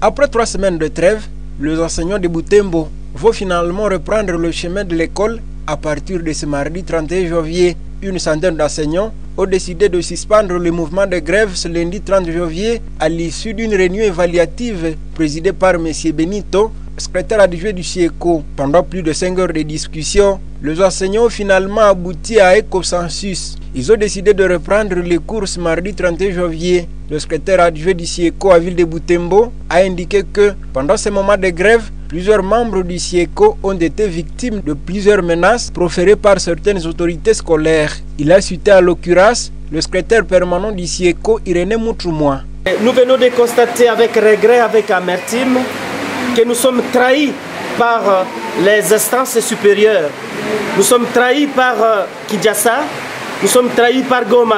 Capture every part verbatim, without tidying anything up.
Après trois semaines de trêve, les enseignants de Butembo vont finalement reprendre le chemin de l'école à partir de ce mardi trente et un janvier. Une centaine d'enseignants ont décidé de suspendre le mouvement de grève ce lundi trente janvier à l'issue d'une réunion évaluative présidée par M. Benito, secrétaire adjoint du SIECO. Pendant plus de cinq heures de discussion, les enseignants ont finalement abouti à un consensus. Ils ont décidé de reprendre les cours ce mardi trente et un janvier. Le secrétaire adjoint du SIECO à Ville de Butembo a indiqué que pendant ce moment de grève, plusieurs membres du SIECO ont été victimes de plusieurs menaces proférées par certaines autorités scolaires. Il a cité à l'occurrence le secrétaire permanent du SIECO, Irénée Moutrouma. Nous venons de constater avec regret, avec amertume, que nous sommes trahis par les instances supérieures. Nous sommes trahis par Kinshasa, nous sommes trahis par Goma.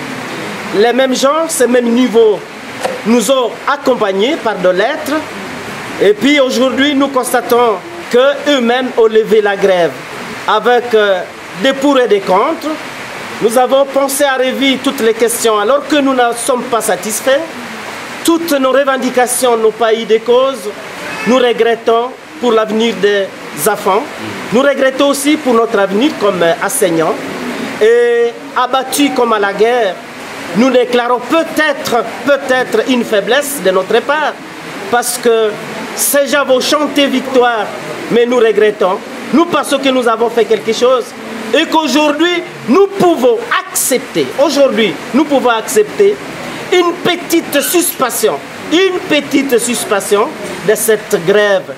Les mêmes gens, ces mêmes niveaux, nous ont accompagnés par de lettres. Et puis aujourd'hui, nous constatons qu'eux-mêmes ont levé la grève avec des pour et des contre. Nous avons pensé à revivre toutes les questions alors que nous ne sommes pas satisfaits. Toutes nos revendications n'ont pas eu de cause. Nous regrettons pour l'avenir des enfants. Nous regrettons aussi pour notre avenir comme enseignants. Et abattus comme à la guerre, nous déclarons peut-être peut-être une faiblesse de notre part. Parce que ces gens vont chanter victoire, mais nous regrettons. Nous pensons que nous avons fait quelque chose et qu'aujourd'hui, nous pouvons accepter, aujourd'hui, nous pouvons accepter une petite suspension, une petite suspension de cette grève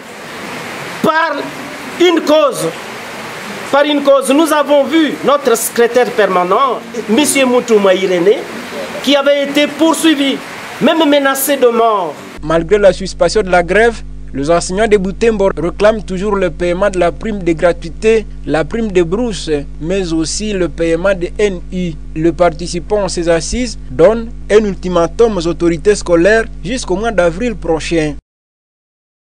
par une cause. Par une cause, nous avons vu notre secrétaire permanent, M. Moutrouma Irénée, qui avait été poursuivi, même menacé de mort. Malgré la suspension de la grève, les enseignants de Butembo réclament toujours le paiement de la prime de gratuité, la prime de brousse, mais aussi le paiement de N U. Les participants à ces assises donnent un ultimatum aux autorités scolaires jusqu'au mois d'avril prochain.